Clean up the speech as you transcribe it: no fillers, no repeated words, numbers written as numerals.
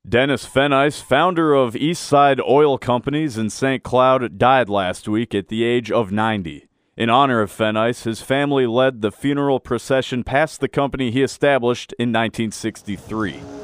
Denis Feneis, founder of Eastside Oil Companies in St. Cloud, died last week at the age of 90. In honor of Feneis, his family led the funeral procession past the company he established in 1963.